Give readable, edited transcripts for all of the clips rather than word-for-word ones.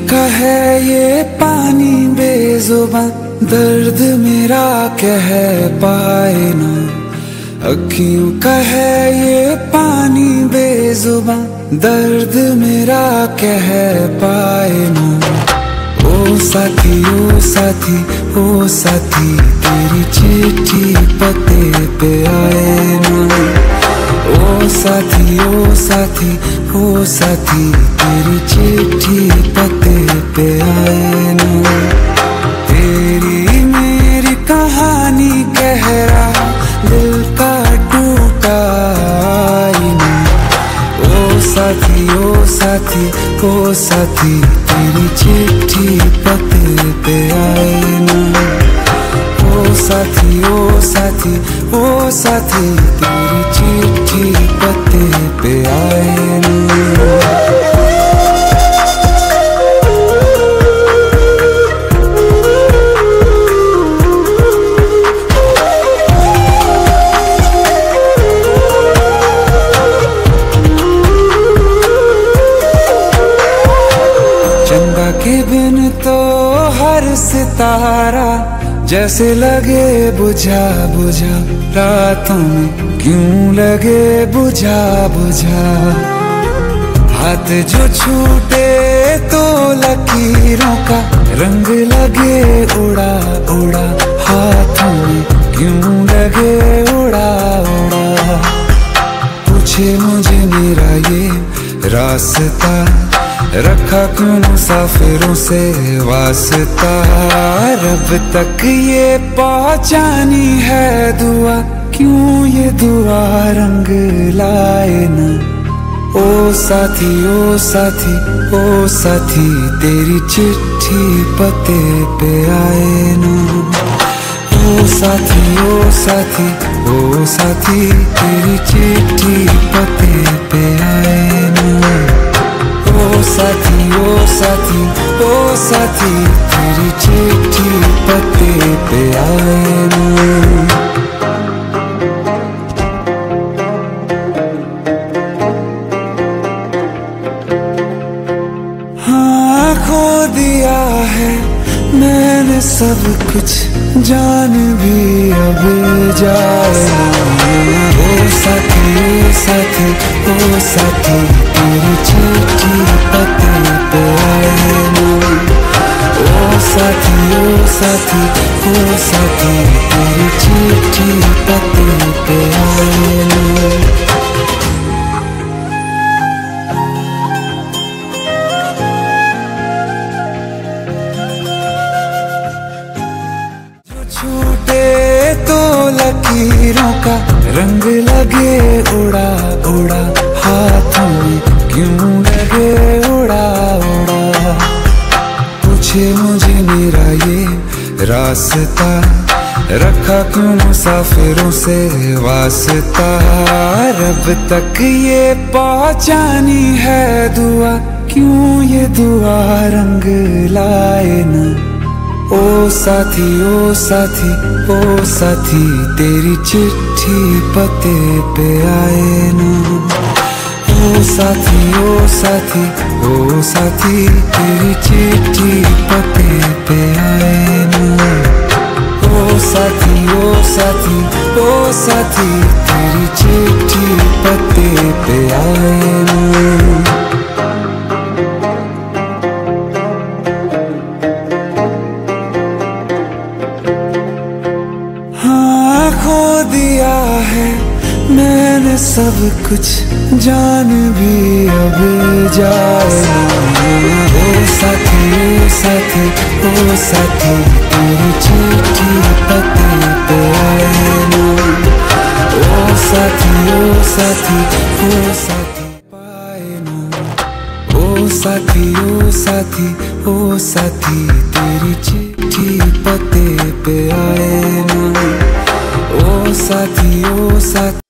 का है ये पानी बेजुबां, दर्द मेरा कह पाए ना। अखियों का है ये पानी बेजुबां, दर्द मेरा कह पाए ना। ओ साथी ओ साथी ओ साथी, तेरी चिट्ठी पते पे आए ना। ओ साथी ओ साथी ओ साथी, तेरी चिट्ठी पते पे आए ना। तेरी मेरी कहानी कह रहा दिल का टूटा आईना। ओ साथी ओ साथी ओ साथी, तेरी चिट्ठी पते पे आए ना। ओ साथी ओ साथी ओ साथी, तेरी चिट्ठी पते पे आए ना। चंदा के बिन तो हर सितारा जैसे लगे बुझा बुझा, रातों में क्यों लगे बुझा बुझा। हाथ जो छूटे तो लकीरों का रंग लगे उड़ा उड़ा, हाथों में क्यों लगे उड़ा उड़ा। पूछे मुझे मेरा ये रास्ता, रखा क्यों मुसाफिरों से वास्ता। रब तक ये पहुंचानी है दुआ, क्यों ये दुआ रंग लाए ना। ओ साथी ओ साथी ओ साथी, तेरी चिट्ठी पते पे आए ना। ओ साथी ओ साथी ओ साथी, तेरी चिट्ठी पते पे आए ना। ओ साथी ओ साथी ओ साथी, तेरी चिट्ठी पते पे आए ना। हाँ खो दिया है मैंने सब कुछ, जान भी अब जाए ना। ओ साथी ओ साथी ओ साथी, तेरी चिट्ठी पते पे आए ना। ओ साथी ओ साथी ओ साथी, तेरी चिट्ठी पते पे आए ना। छूटे तो लकीरों का रंग लगे उड़ा उड़ा, हाथों में क्यों लगे उड़ा उड़ा। पूछे मुझे मेरा ये रास्ता, रखा क्यों मुसाफिरों से वास्ता। रब तक ये पहुंचानी है दुआ, क्यों ये दुआ रंग लाए ना। ओ साथी ओ साथी ओ साथी, तेरी चिट्ठी पते पे आए ना। ओ साथी ओ साथी ओ साथी, तेरी चिट्ठी पते पे आए ना। ओ साथी ओ साथी ओ साथी, तेरी चिट्ठी पते पे आए ना। खो दिया है मैंने सब कुछ, जान भी अब जाए ना। ओ साथी ओ साथी ओ साथी, तेरी चिट्ठी पते पे आए ना। ओ साथी ओ साथी ओ साथी पाए ना। ओ साथी ओ साथी ओ साथी, तेरी चिट्ठी पते पे आए ना। ओ साथी ओ साथी।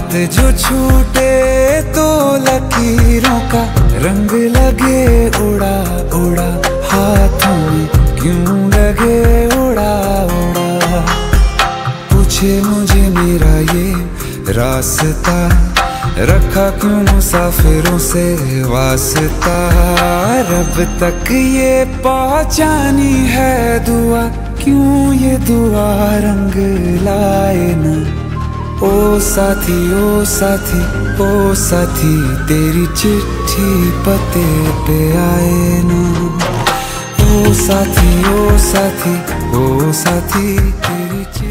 हाथ जो छूटे तो लकीरों का रंग लगे उड़ा उड़ा, हाथों में क्यों लगे उड़ा उड़ा। पूछे मुझे मेरा ये रास्ता, रखा क्यों मुसाफिरों से वास्ता। रब तक ये पहुंचानी है दुआ, क्यों ये दुआ रंग लाए न। ओ साथी ओ साथी ओ साथी, तेरी चिट्ठी पते पे आए ना। ओ साथी ओ साथी ओ साथी, तेरी चिट्ठी।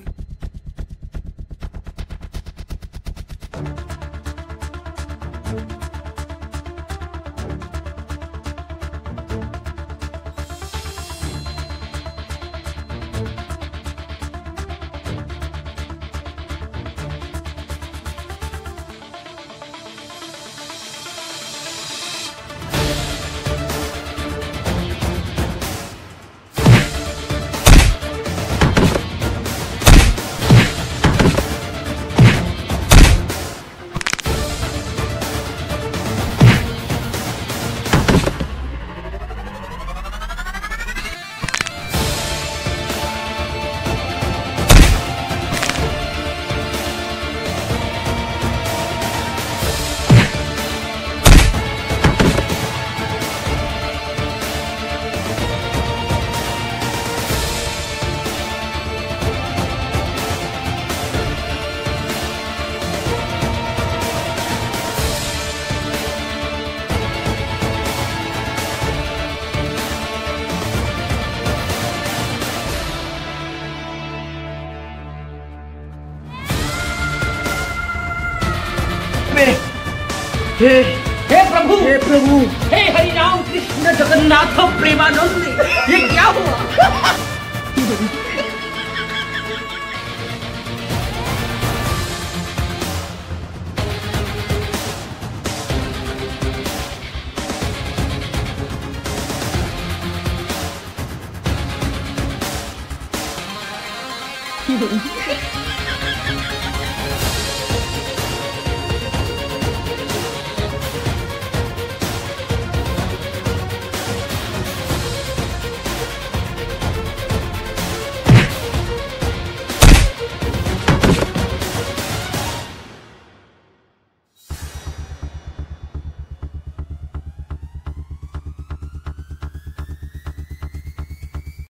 हे प्रभु, हे प्रभु, हे हरि राम कृष्ण जगन्नाथ प्रेमानंद, ये क्या हुआ?